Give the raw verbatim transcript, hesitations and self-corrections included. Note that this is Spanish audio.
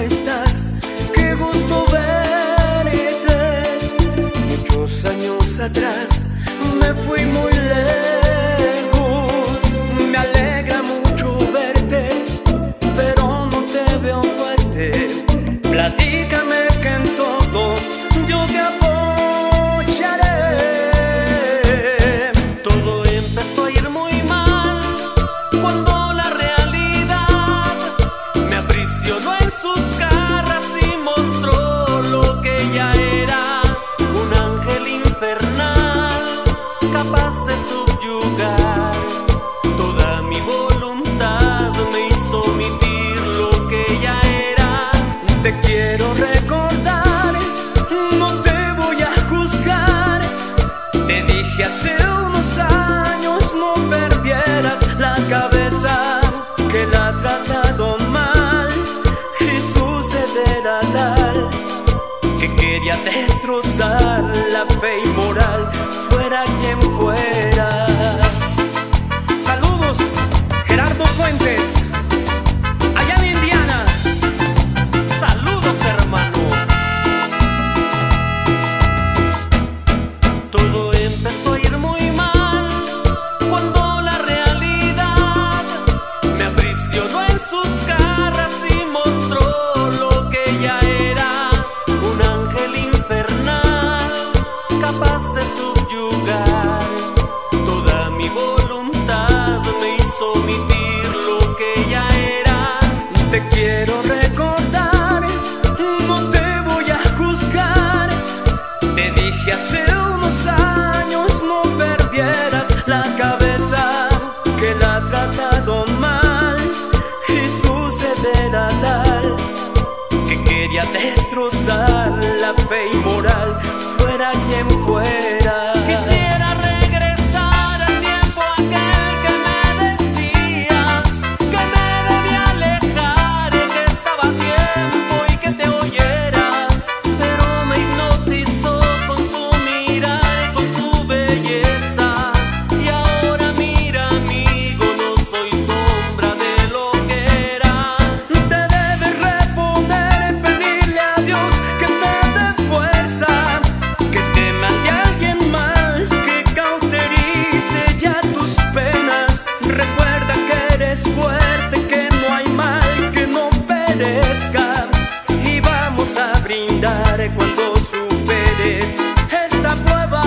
estás? Qué gusto verte. Muchos años atrás me fui muy lejos. Me alegra mucho verte, pero no te veo fuerte. Platícame que en todo yo te apoyaré. Todo empezó a ir muy mal cuando la realidad me aprisionó en sus garras y mostró lo que ella era, un ángel infernal capaz de subyugar toda mi voluntad. Me hizo omitir lo que ella era. Te quiero recordar, no te voy a juzgar. Te dije hace unos años no perdieras la cabeza, que la ha tratado mal y sucederá tal, que quería destrozar la fe y moral, fuera quien fuera. Saludos, Gerardo Fuentes, allá en Indiana. Saludos, hermano. Todo empezó a ir muy mal cuando la realidad me aprisionó en sus garras y mostró lo que ella era, un ángel infernal capaz de subyugar toda mi voluntad. Me hizo omitir lo que ella era. Te quiero recordar, no te voy a juzgar. Te dije hace unos años no perdieras la cabeza, que la ha tratado mal y sucederá tal, que quería destrozar la fe y moral, fuera quien fuera. Quisiera regresar al tiempo aquel que me decías que me debía alejar, que estaba a tiempo y que te oyera, pero me hipnotizó con su mirar y con su belleza. Y ahora mira, amigo, no soy sombra de lo que era. Te debes reponer, pedirle a Dios que te dé fuerza, que te mande a alguien más que cauterice ya tus penas. Recuerda que eres fuerte, que no hay mal que no perezca, y vamos a brindar cuando superes esta prueba.